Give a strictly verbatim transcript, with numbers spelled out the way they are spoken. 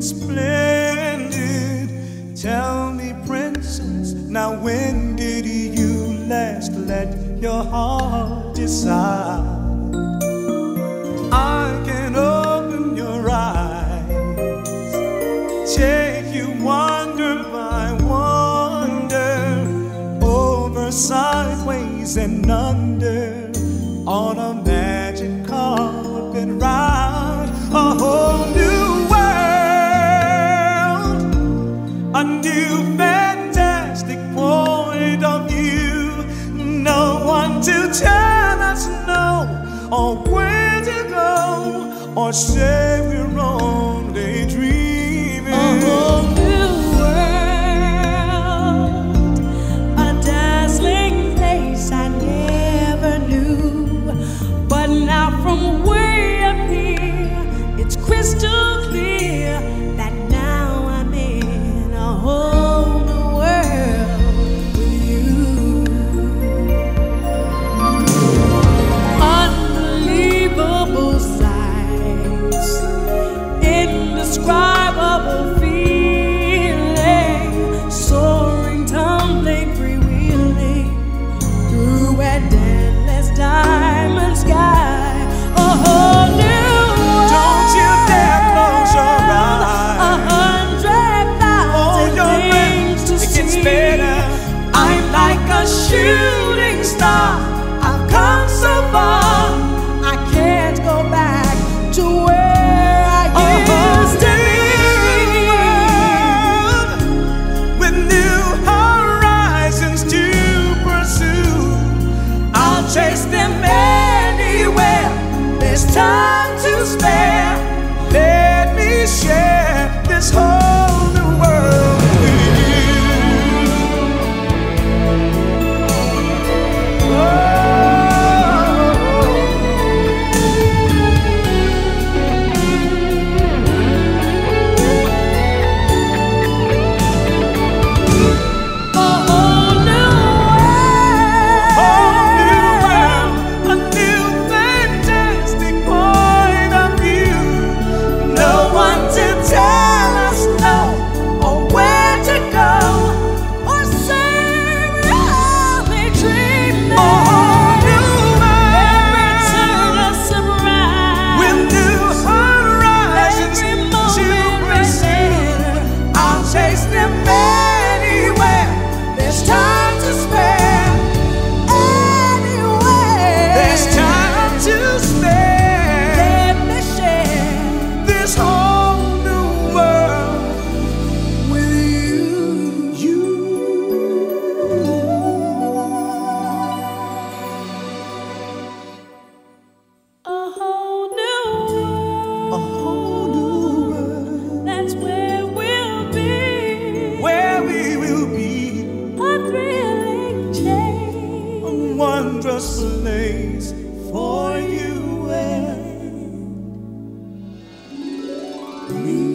splendid. Tell me, princess, now when did you last let your heart decide? I can open your eyes, take you wonder by wonder, over, sideways, and under, on a magic carpet ride. A whole new world, a new fantastic point of view. No one to tell us no, or where to go, or say we're only dreaming. A whole new world, a dazzling place I never knew. But now from way up here, it's crystal clear that now I'm in a whole new world with you. Unbelievable sights, indescribable feeling, soaring, tumbling, freewheeling through an endless diamond sky. A whole new world. Don't you dare close your eyes. A hundred thousand things to see. It gets better. I'm like a shooting star. I've come so far. I can't go back to where I used to be. With new horizons to pursue, I'll chase them anywhere. There's time to spare. let me share this whole new world with you. Oh. A whole new Whole new world. world, a new fantastic point of view. No one to tell us no, or where to go, or say we're only dreaming. A whole new Every world turn a surprise. with new horizons Every to moment pursue. I'll chase them anywhere. There's time to spare. Anywhere. There's time to spare. Let me share This whole new world with you. You. a whole new A world. whole new world That's where we'll be. where we will be. A thrilling change. A wondrous place for you and me.